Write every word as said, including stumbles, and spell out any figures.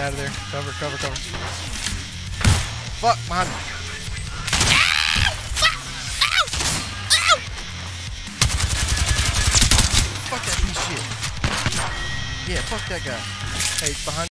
out of there. Cover, cover, cover. Fuck, behind me. Fuck that piece of shit. Yeah, fuck that guy. Hey, behind